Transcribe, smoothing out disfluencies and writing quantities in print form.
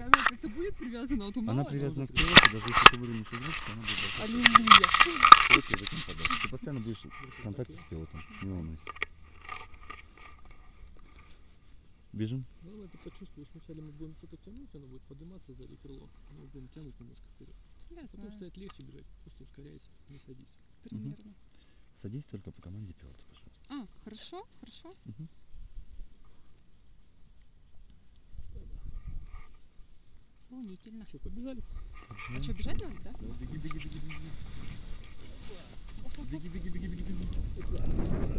Она как-то будет привязана, а то мало. Она привязана к пилоту, даже если ты выровняешь игрушку, она будет дальше. Аллилуйя. Просто в этом подальше. Ты постоянно будешь в контакте с пилотом, не волнуйся. Бежим? Главное, ты почувствуешь, вначале мы будем что-то тянуть, оно будет подниматься сзади крыло, мы будем тянуть немножко вперед. Я Потом знаю. стать легче бежать, просто ускоряйся, не садись. Примерно. Садись только по команде пилота, пожалуйста. А, хорошо, хорошо. Мгм. Волнительно. Что, побежали? А что, бежать надо, да? Беги, беги, беги, беги. Беги, беги, беги, беги, беги.